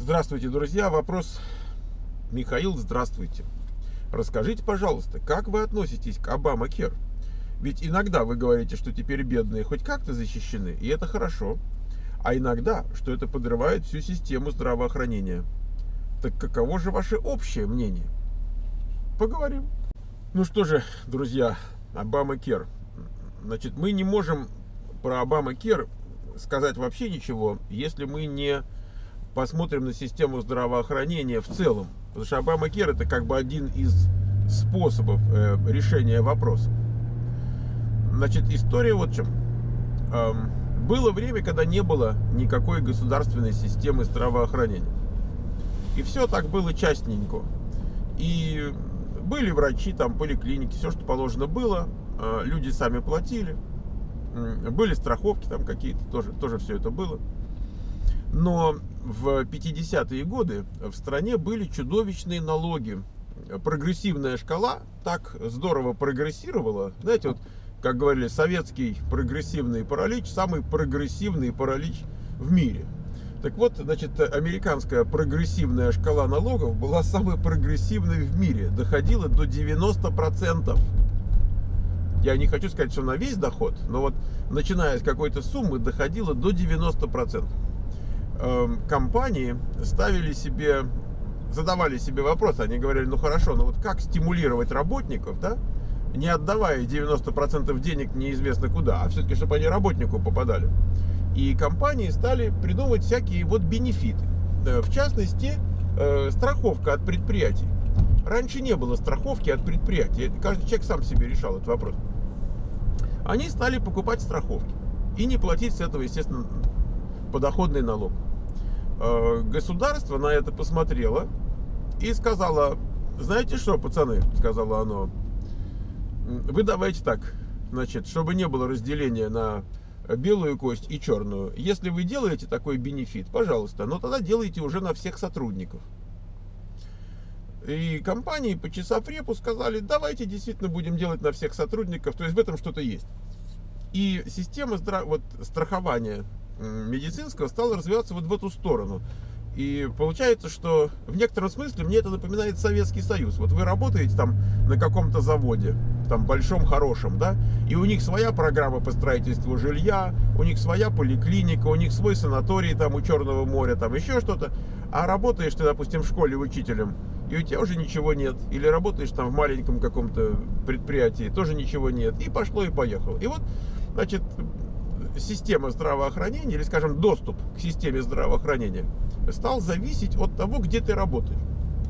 Здравствуйте, друзья. Вопрос. Михаил, здравствуйте. Расскажите, пожалуйста, как вы относитесь к Обама-Кер? Ведь иногда вы говорите, что теперь бедные хоть как-то защищены, и это хорошо. А иногда, что это подрывает всю систему здравоохранения. Так каково же ваше общее мнение? Поговорим. Ну что же, друзья, Обама-Кер. Значит, мы не можем про Обама-Кер сказать вообще ничего, если мы не посмотрим на систему здравоохранения в целом. Потому что Обама-Кер — это как бы один из способов решения вопроса. Значит, история вот в чем. Было время, когда не было никакой государственной системы здравоохранения. И все так было частненько. И были врачи, там, поликлиники, все, что положено было. Люди сами платили. Были страховки там какие-то, тоже все это было. Но в 50-е годы в стране были чудовищные налоги. Прогрессивная шкала так здорово прогрессировала. Знаете, вот, как говорили, советский прогрессивный паралич, самый прогрессивный паралич в мире. Так вот, значит, американская прогрессивная шкала налогов была самой прогрессивной в мире. Доходила до 90%. Я не хочу сказать, что на весь доход, но вот начиная с какой-то суммы доходило до 90%. Компании задавали себе вопрос, они говорили, ну хорошо, но вот как стимулировать работников, да, не отдавая 90% денег неизвестно куда, а все-таки, чтобы они работнику попадали. И компании стали придумывать всякие вот бенефиты. В частности, страховка от предприятий. Раньше не было страховки от предприятий, каждый человек сам себе решал этот вопрос. Они стали покупать страховки и не платить с этого, естественно, подоходный налог. Государство на это посмотрело и сказало: знаете что, пацаны, сказала оно, вы давайте так, значит, чтобы не было разделения на белую кость и черную, если вы делаете такой бенефит, пожалуйста, но тогда делайте уже на всех сотрудников. И компании, почесав репу, сказали: давайте действительно будем делать на всех сотрудников, то есть в этом что-то есть. И система страхования медицинского стала развиваться вот в эту сторону. И получается, что в некотором смысле мне это напоминает Советский Союз. Вот вы работаете там на каком-то заводе, там большом, хорошем, да, и у них своя программа по строительству жилья, у них своя поликлиника, у них свой санаторий там у Черного моря, там еще что-то. А работаешь ты, допустим, в школе учителем, и у тебя уже ничего нет. Или работаешь там в маленьком каком-то предприятии, тоже ничего нет. И пошло, и поехало. И вот, значит, система здравоохранения, или, скажем, доступ к системе здравоохранения стал зависеть от того, где ты работаешь.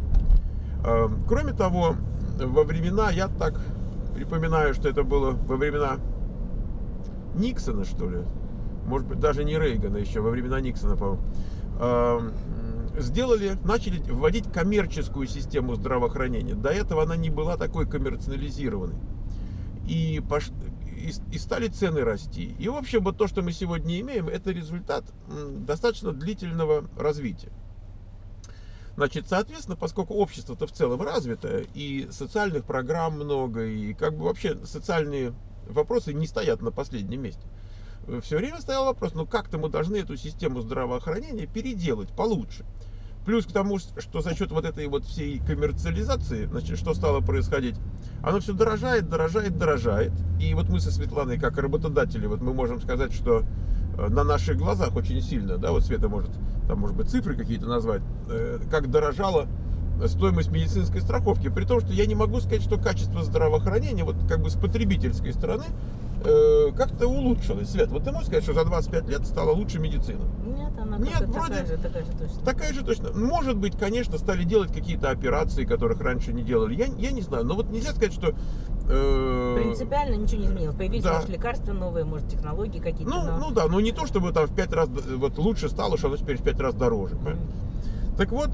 Кроме того, во времена, я так припоминаю, что это было во времена Никсона, что ли, может быть, даже не Рейгана, еще во времена Никсона, по-моему, начали вводить коммерческую систему здравоохранения. До этого она не была такой коммерциализированной. И стали цены расти. И, в общем, вот то, что мы сегодня имеем, это результат достаточно длительного развития. Значит, соответственно, поскольку общество-то в целом развитое, и социальных программ много, и как бы вообще социальные вопросы не стоят на последнем месте. Все время стоял вопрос, ну как-то мы должны эту систему здравоохранения переделать получше. Плюс к тому, что за счет вот этой вот всей коммерциализации, значит, что стало происходить, оно все дорожает. И вот мы со Светланой, как работодатели, вот мы можем сказать, что на наших глазах очень сильно, да, вот Света может, там, может быть, цифры какие-то назвать, как дорожала стоимость медицинской страховки. При том, что я не могу сказать, что качество здравоохранения, вот как бы с потребительской стороны, как-то улучшилось. Свет, вот ты можешь сказать, что за 25 лет стала лучше медицина? Нет, она вроде такая же точно. Такая же точно. Может быть, конечно, стали делать какие-то операции, которых раньше не делали. Я не знаю. Но вот нельзя сказать, что... Принципиально ничего не изменилось. Появились, да, может, лекарства новые, может, технологии какие-то. Ну да, но не то, чтобы там в 5 раз вот лучше стало, что оно теперь в 5 раз дороже. Так вот,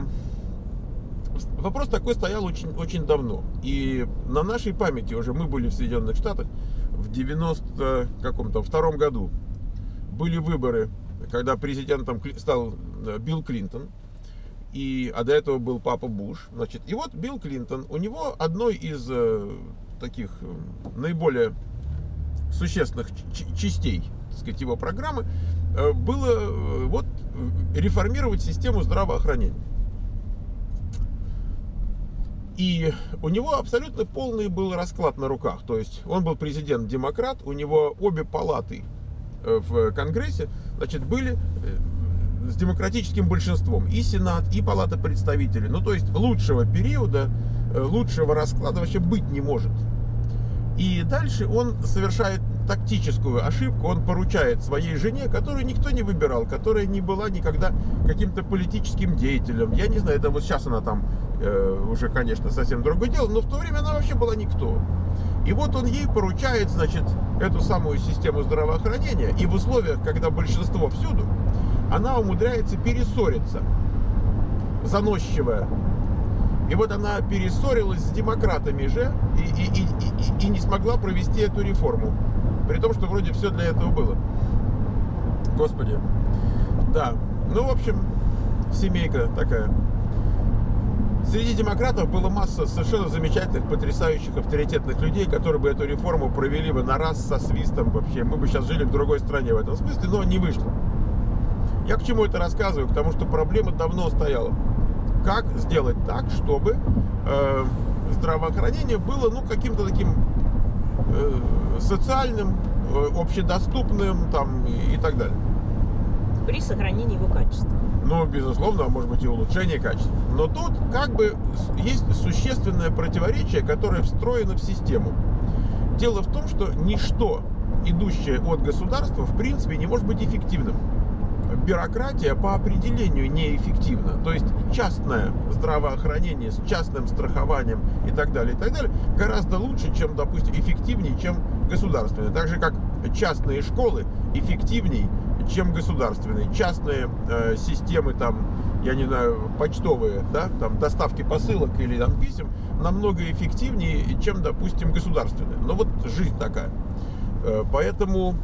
вопрос такой стоял очень, очень давно. И на нашей памяти уже мы были в Соединенных Штатах в 92 году. Были выборы, когда президентом стал Билл Клинтон, а до этого был папа Буш. Значит, и вот Билл Клинтон, у него одной из таких наиболее существенных частей так сказать, его программы, было вот реформировать систему здравоохранения. И у него абсолютно полный был расклад на руках. То есть он был президент-демократ, у него обе палаты в Конгрессе, значит, были с демократическим большинством. И Сенат, и Палата представителей. Ну, то есть лучшего периода, лучшего расклада вообще быть не может. И дальше он совершает тактическую ошибку. Он поручает своей жене, которую никто не выбирал, которая не была никогда каким-то политическим деятелем. Я не знаю, это вот сейчас она там уже, конечно, совсем другое дело, но в то время она вообще была никто. И вот он ей поручает, значит, эту самую систему здравоохранения, и в условиях, когда большинство всюду, она умудряется перессориться, заносчивая. И вот она перессорилась с демократами же и не смогла провести эту реформу. При том, что вроде все для этого было. Господи. Да. Ну, в общем, семейка такая. Среди демократов была масса совершенно замечательных, потрясающих, авторитетных людей, которые бы эту реформу провели бы на раз со свистом вообще. Мы бы сейчас жили в другой стране в этом смысле, но не вышло. Я к чему это рассказываю? К тому, что проблема давно стояла. Как сделать так, чтобы здравоохранение было, ну, каким-то таким социальным, общедоступным там, и так далее. При сохранении его качества. Ну, безусловно, а может быть и улучшение качества. Но тут как бы есть существенное противоречие, которое встроено в систему. Дело в том, что ничто, идущее от государства, в принципе, не может быть эффективным. Бюрократия по определению неэффективна. То есть частное здравоохранение с частным страхованием и так далее, гораздо лучше, чем, допустим, эффективнее, чем государственное. Так же, как частные школы эффективнее, чем государственные. Частные системы, там, я не знаю, почтовые, да, там, доставки посылок или там, писем намного эффективнее, чем, допустим, государственные. Но вот жизнь такая. Поэтому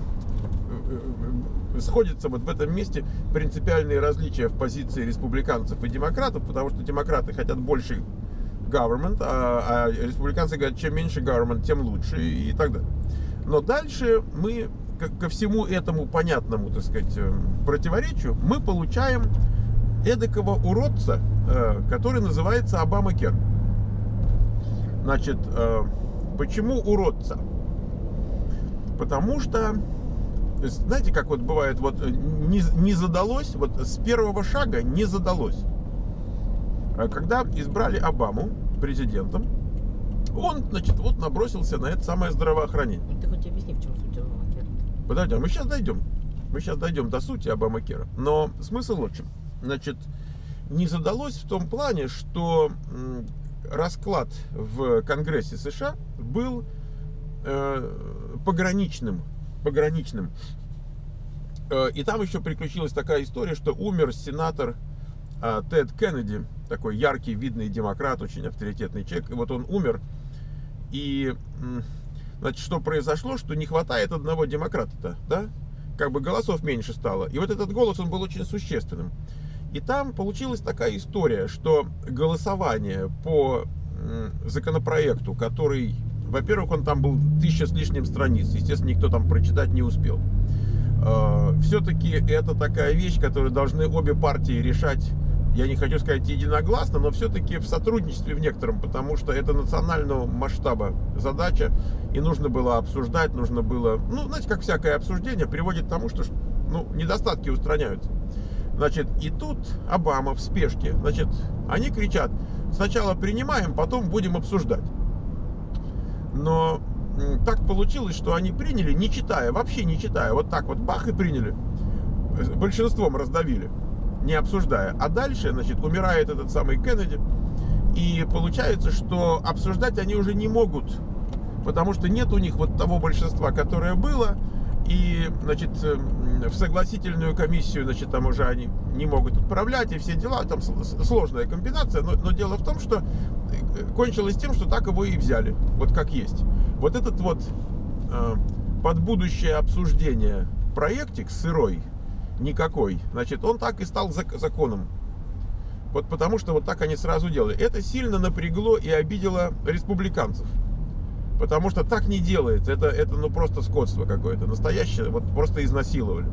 сходятся вот в этом месте принципиальные различия в позиции республиканцев и демократов, потому что демократы хотят больше government, а республиканцы говорят, чем меньше government, тем лучше и так далее. Но дальше мы ко всему этому понятному, так сказать, противоречию мы получаем эдакого уродца, который называется Обама-Кер. Значит, почему уродца? Потому что, знаете, как вот бывает, вот не задалось, вот с первого шага не задалось. Когда избрали Обаму президентом, он, значит, вот набросился на это самое здравоохранение. Ты хоть объясни, в чем суть Обама-Кера? Подожди, мы сейчас дойдем. Мы сейчас дойдем до сути Обама-Кера. Но смысл вот в чем. Значит, не задалось в том плане, что расклад в Конгрессе США был пограничным. И там еще приключилась такая история, что умер сенатор Тед Кеннеди, такой яркий, видный демократ, очень авторитетный человек. И вот он умер. И, значит, что произошло, что не хватает одного демократа-то, да? Как бы голосов меньше стало. И вот этот голос, он был очень существенным. И там получилась такая история, что голосование по законопроекту, который, во-первых, он там был 1000 с лишним страниц, естественно, никто там прочитать не успел. Все-таки это такая вещь, которую должны обе партии решать, я не хочу сказать единогласно, но все-таки в сотрудничестве в некотором, потому что это национального масштаба задача, и нужно было обсуждать, нужно было, ну, знаете, как всякое обсуждение приводит к тому, что, ну, недостатки устраняются. Значит, и тут Обама в спешке, значит, они кричат, сначала принимаем, потом будем обсуждать. Но так получилось, что они приняли, не читая, вообще не читая, вот так вот бах и приняли, большинством раздавили, не обсуждая. А дальше, значит, умирает этот самый Кеннеди, и получается, что обсуждать они уже не могут, потому что нет у них вот того большинства, которое было, и, значит, в согласительную комиссию, значит, там уже они не могут отправлять, и все дела, там сложная комбинация, но дело в том, что кончилось тем, что так его и взяли, вот как есть. Вот этот вот под будущее обсуждение проектик сырой, никакой, значит, он так и стал законом. Вот потому что вот так они сразу делали. Это сильно напрягло и обидело республиканцев. Потому что так не делается. Это ну просто скотство какое-то. Настоящее, вот просто изнасиловали.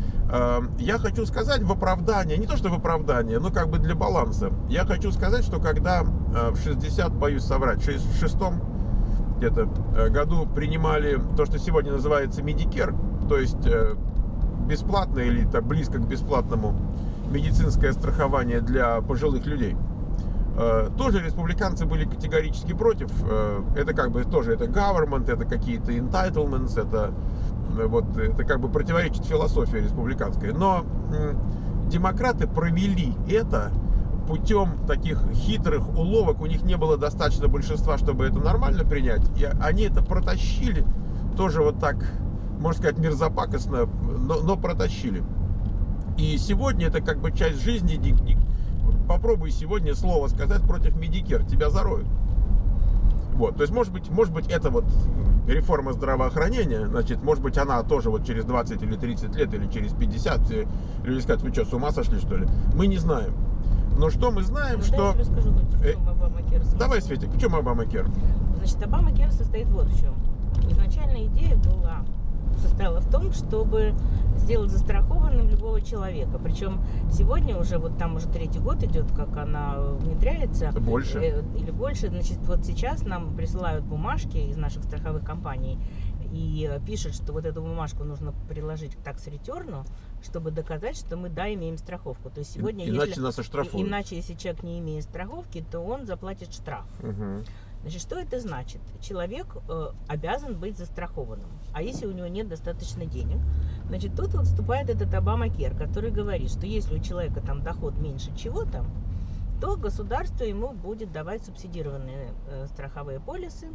Я хочу сказать в оправдание, не то что в оправдание, но как бы для баланса. Я хочу сказать, что когда в 60, боюсь соврать, в 66-м где-то году принимали то, что сегодня называется Medicare, то есть бесплатное или так близко к бесплатному медицинское страхование для пожилых людей, тоже республиканцы были категорически против. Это как бы тоже это government, это какие-то entitlements, это как бы противоречит философии республиканской. Но демократы провели это путем таких хитрых уловок. У них не было достаточно большинства, чтобы это нормально принять. И они это протащили тоже вот так, можно сказать, мерзопакостно, но протащили. И сегодня это как бы часть жизни. Попробуй сегодня слово сказать против Medicare, тебя зароют. Вот, то есть, может быть, это вот реформа здравоохранения, значит, может быть, она тоже вот через 20 или 30 лет, или через 50, люди скажут, вы что, с ума сошли, что ли? Мы не знаем. Но что мы знаем, Ну, что... я тебе скажу, в чем Obamacare. Давай, Светик, в чем Obamacare? Значит, Obamacare состоит вот в чем. Изначальная идея состояла в том, чтобы сделать застрахованным любого человека. Причем сегодня уже, вот там уже 3-й год идет, как она внедряется. Больше. Или больше. Значит, вот сейчас нам присылают бумажки из наших страховых компаний и пишут, что вот эту бумажку нужно приложить к такс-ретерну, чтобы доказать, что мы, да, имеем страховку. То есть сегодня, иначе нас оштрафуют. Иначе, если человек не имеет страховки, то он заплатит штраф. Угу. Значит, что это значит? Человек обязан быть застрахованным. А если у него нет достаточно денег, значит, тут вот вступает этот Obamacare, который говорит, что если у человека там доход меньше чего-то, то государство ему будет давать субсидированные страховые полисы,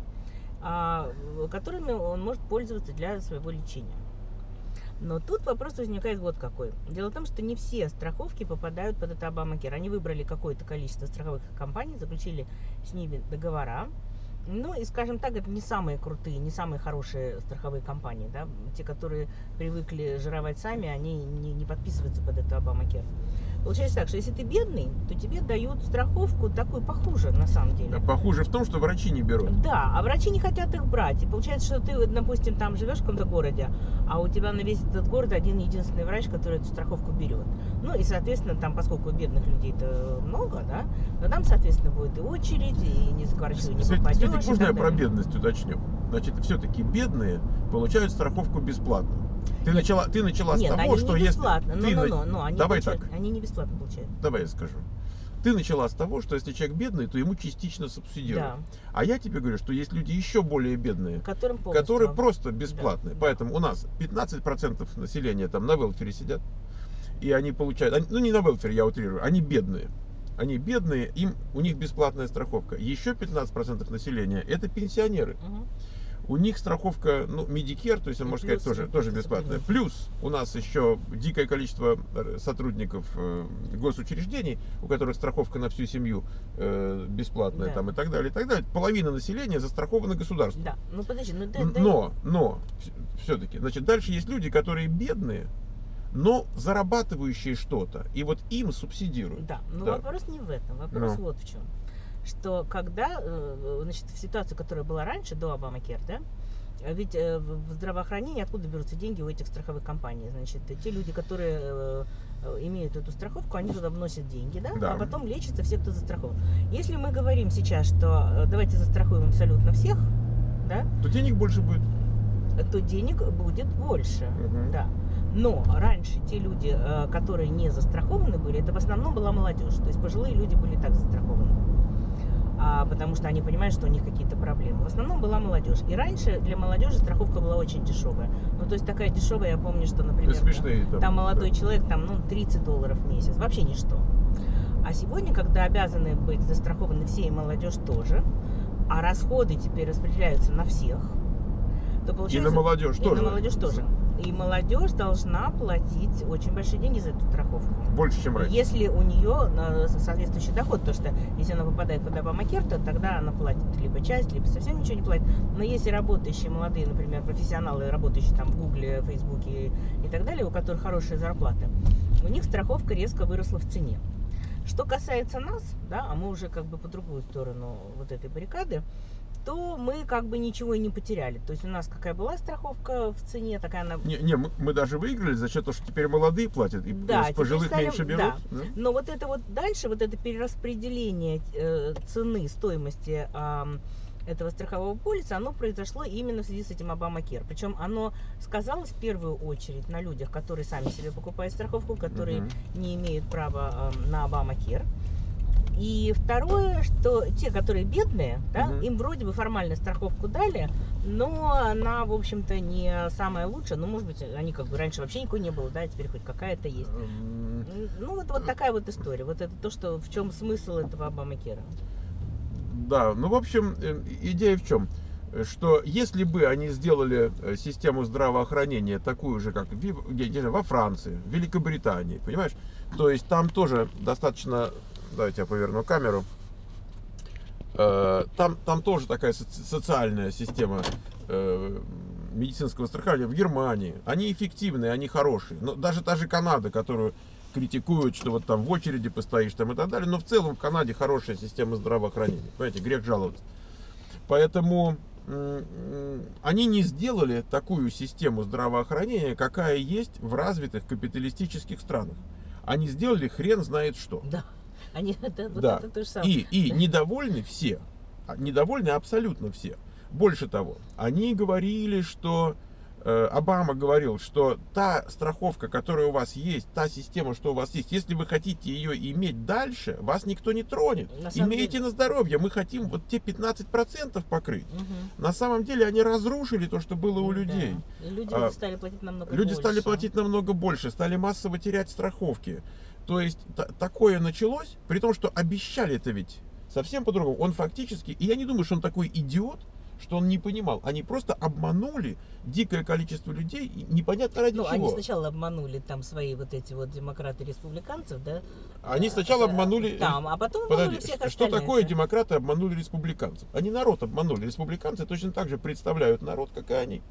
которыми он может пользоваться для своего лечения. Но тут вопрос возникает вот какой. Дело в том, что не все страховки попадают под это Obamacare. Они выбрали какое-то количество страховых компаний, заключили с ними договора. Ну и, скажем так, это не самые крутые, не самые хорошие страховые компании. Да? Те, которые привыкли жировать сами, они не подписываются под это Obamacare. Получается так, что если ты бедный, то тебе дают страховку такую похуже, на самом деле. А похуже в том, что врачи не берут. Да, а врачи не хотят их брать. И получается, что ты, допустим, там живешь в каком-то городе, а у тебя на весь этот город один-единственный врач, который эту страховку берет. Ну и, соответственно, там, поскольку бедных людей-то много, да, то там, соответственно, будет и очередь, и ни за врачу не попадешь. Светик, можно я про бедность уточню? Значит, все-таки бедные получают страховку бесплатно. Ты начала с того, что не если... бесплатно, они Давай получают, так. Они не бесплатно получают. Давай я скажу. Ты начала с того, что если человек бедный, то ему частично субсидируют. Да. А я тебе говорю, что есть люди еще более бедные, которые просто бесплатные. Да. Поэтому у нас 15% населения там на велфере сидят, и они получают... Ну, не на велфере, я утрирую, они бедные. Они бедные, у них бесплатная страховка. Еще 15% населения это пенсионеры. Угу. У них страховка, ну, Medicare, то есть, можно сказать, тоже бесплатная. Плюс у нас еще дикое количество сотрудников госучреждений, у которых страховка на всю семью бесплатная, да, там, и так далее, и так далее. Половина населения застрахована государством. Да, ну подожди, но все-таки, значит, дальше есть люди, которые бедные, но зарабатывающие что-то, и вот им субсидируют. Да, но вопрос не в этом, вопрос вот в чем. Что когда, значит, в ситуации, которая была раньше, до Obamacare, да, ведь в здравоохранении откуда берутся деньги у этих страховых компаний? Значит, те люди, которые имеют эту страховку, они туда вносят деньги, да, да, а потом лечатся все, кто застрахован. Если мы говорим сейчас, что давайте застрахуем абсолютно всех, да, то денег больше будет. То денег будет больше, да. Но раньше те люди, которые не застрахованы были, это в основном была молодежь. То есть пожилые люди были так застрахованы. Потому что они понимают, что у них какие-то проблемы. В основном была молодежь. И раньше для молодежи страховка была очень дешевая. Ну, то есть такая дешевая, я помню, что, например, смешные, там молодой человек, там, ну, $30 в месяц. Вообще ничто. А сегодня, когда обязаны быть застрахованы все и молодежь тоже, а расходы теперь распределяются на всех, то получается... И на молодежь тоже. И на молодежь тоже. И молодежь должна платить очень большие деньги за эту страховку. Больше, чем раньше. Если у нее соответствующий доход, потому что если она попадает под Obamacare, то тогда она платит либо часть, либо совсем ничего не платит. Но если работающие молодые, например, профессионалы, работающие там в Гугле, Фейсбуке и так далее, у которых хорошие зарплаты, у них страховка резко выросла в цене. Что касается нас, да, а мы уже как бы по другую сторону вот этой баррикады, то мы как бы ничего и не потеряли. То есть у нас какая была страховка в цене, такая она... Не, мы даже выиграли за счет того, что теперь молодые платят, и Да, с пожилых меньше берут. да. Да? Но вот это вот дальше, вот это перераспределение цены, стоимости этого страхового полиса, оно произошло именно в связи с этим Обамакер. Причем оно сказалось в первую очередь на людях, которые сами себе покупают страховку, которые не имеют права на Обамакер. И второе, что те, которые бедные, да, им вроде бы формально страховку дали, но она, в общем-то, не самая лучшая. Ну, может быть, они как бы раньше вообще никакой не было, да, а теперь хоть какая-то есть. Ну, вот такая вот история. Вот это то, что в чем смысл этого Обамакера. Да, ну, в общем, идея в чем? Что если бы они сделали систему здравоохранения такую же, как во Франции, в Великобритании, понимаешь? То есть там тоже достаточно... Давайте я поверну камеру. Там тоже такая социальная система медицинского страхования в Германии. Они эффективные, они хорошие. Но даже та же Канада, которую критикуют, что вот там в очереди постоишь там и так далее. Но в целом в Канаде хорошая система здравоохранения. Понимаете, грех жаловаться. Поэтому они не сделали такую систему здравоохранения, какая есть в развитых капиталистических странах. Они сделали хрен знает что. Да. Они, вот да. Это то же самое. И недовольны все. Недовольны абсолютно все. Больше того, они говорили, что Обама говорил, что та страховка, которая у вас есть, та система, что у вас есть, если вы хотите ее иметь дальше, вас никто не тронет. Имейте на здоровье. Мы хотим вот те 15% покрыть. На самом деле они разрушили то, что было у людей. Да. И люди стали платить намного люди больше. Стали платить намного больше, стали массово терять страховки. То есть такое началось, при том, что обещали это ведь совсем по-другому. Он фактически, и я не думаю, что он такой идиот, что он не понимал. Они просто обманули дикое количество людей, непонятно ради чего. Они сначала обманули там свои вот эти вот демократы-республиканцев, да? Они сначала обманули... Там, а потом обманули всех остальных. Что такое демократы обманули республиканцев? Они народ обманули. Республиканцы точно так же представляют народ, как и они.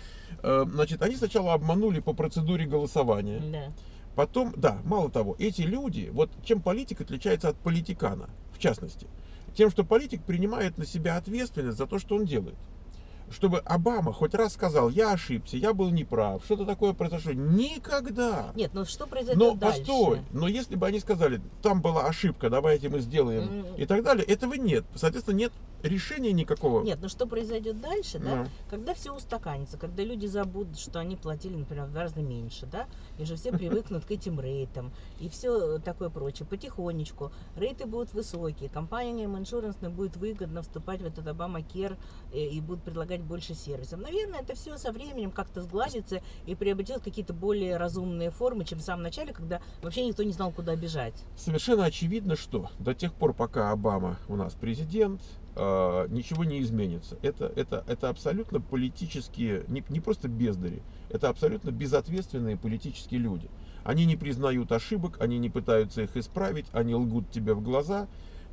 Да. Значит, они сначала обманули по процедуре голосования. Да. Потом, да, мало того, эти люди, вот чем политик отличается от политикана, в частности, тем, что политик принимает на себя ответственность за то, что он делает. Чтобы Обама хоть раз сказал: я ошибся, я был неправ, что-то такое произошло. Никогда. Нет, ну что произойдет дальше? Постой, но если бы они сказали: там была ошибка, давайте мы сделаем и так далее, этого нет. Соответственно, нет решения никакого. Нет, но что произойдет дальше, да? Когда все устаканится, когда люди забудут, что они платили, например, гораздо меньше, да, и же все привыкнут к этим рейтам и все такое прочее. Потихонечку рейты будут высокие, компания Insurance будет выгодно вступать в этот Обамакер и будут предлагать больше сервисов. Наверное, это все со временем как-то сгладится и приобретет какие-то более разумные формы, чем в самом начале, когда вообще никто не знал, куда бежать. Совершенно очевидно, что до тех пор, пока Обама у нас президент, ничего не изменится. Это абсолютно политические, не просто бездари, это абсолютно безответственные политические люди. Они не признают ошибок, они не пытаются их исправить, они лгут тебе в глаза.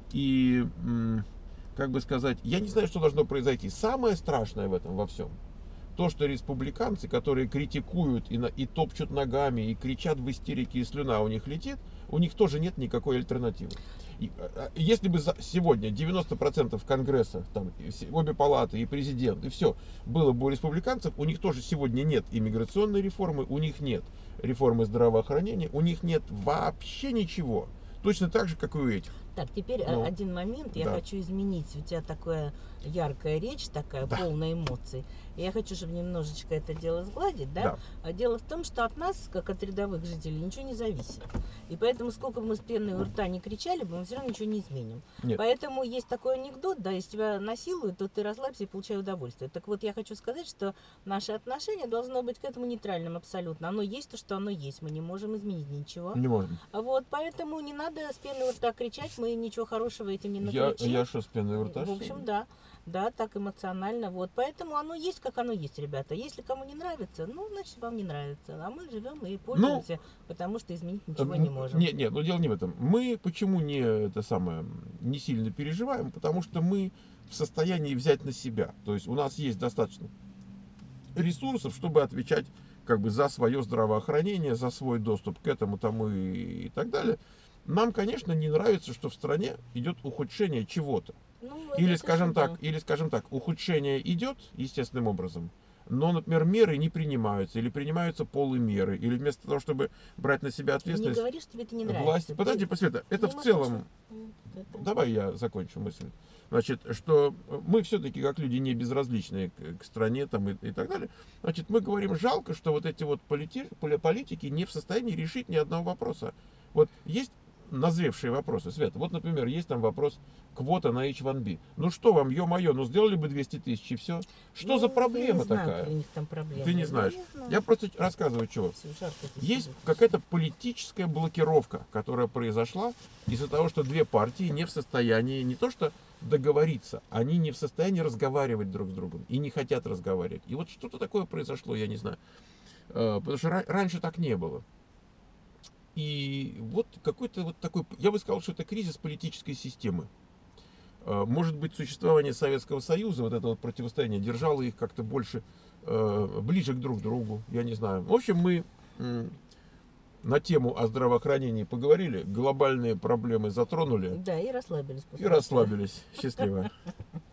И, как бы сказать, я не знаю, что должно произойти. Самое страшное в этом во всем то, что республиканцы, которые критикуют и топчут ногами, и кричат в истерике, и слюна у них летит, у них тоже нет никакой альтернативы. Если бы сегодня 90% Конгресса, там, обе палаты и президент, и все было бы у республиканцев, у них тоже сегодня нет иммиграционной реформы, у них нет реформы здравоохранения, у них нет вообще ничего. Точно так же, как и у этих. Так, теперь один момент. Я хочу изменить. У тебя такая яркая речь, такая полная эмоций. И я хочу, чтобы немножечко это дело сгладить, да? А дело в том, что от нас, как от рядовых жителей, ничего не зависит. И поэтому, сколько бы мы с пеной у рта не кричали бы, мы все равно ничего не изменим. Нет. Поэтому есть такой анекдот, да, если тебя насилуют, то ты расслабься и получай удовольствие. Так вот, я хочу сказать, что наше отношение должно быть к этому нейтральным абсолютно. Оно есть то, что оно есть. Мы не можем изменить ничего. Не можем. Вот, поэтому не надо с пеной у рта кричать, мы ничего хорошего этим не накричим. Я что, с пеной у рта? В общем, да. Да, так эмоционально. Вот. Поэтому оно есть, как оно есть, ребята. Если кому не нравится, ну, значит, вам не нравится. А мы живем и пользуемся, потому что изменить ничего не можем. Нет, но дело не в этом. Мы почему не сильно переживаем? Потому что мы в состоянии взять на себя. То есть у нас есть достаточно ресурсов, чтобы отвечать как бы за свое здравоохранение, за свой доступ к этому тому и так далее. Нам, конечно, не нравится, что в стране идет ухудшение чего-то. Ну, Или, это скажем совершенно так, или, скажем так, ухудшение идет естественным образом, но, например, меры не принимаются, или принимаются полумеры, или вместо того, чтобы брать на себя да. Не ответственность, говори, что тебе это не власть... нравится. Подожди, Ты Света, это к в ним целом... это- Давай я закончу мысль. Значит, что мы все-таки как люди не безразличные к стране там, и так далее. Значит, мы говорим, жалко, что вот эти вот политики не в состоянии решить ни одного вопроса. Вот есть назревшие вопросы, Света. Вот, например, есть там вопрос квота на H1B. Ну что вам, ё-моё, ну сделали бы 200 тысяч и все. Что Ну, за я проблема не знаю, такая? какие у них там проблемы. Ты не знаешь. Я не знаю. Я просто рассказываю, чего. Всё, жарко здесь Есть сидеть. какая-то политическая блокировка, которая произошла из-за того, что две партии не в состоянии не то что договориться, они не в состоянии разговаривать друг с другом и не хотят разговаривать. И вот что-то такое произошло, я не знаю. Потому что раньше так не было. И вот какой-то вот такой, я бы сказал, что это кризис политической системы. Может быть, существование Советского Союза, вот это вот противостояние, держало их как-то больше, ближе к друг другу, я не знаю. В общем, мы на тему о здравоохранении поговорили, глобальные проблемы затронули Да, и расслабились. и расслабились. Счастливо.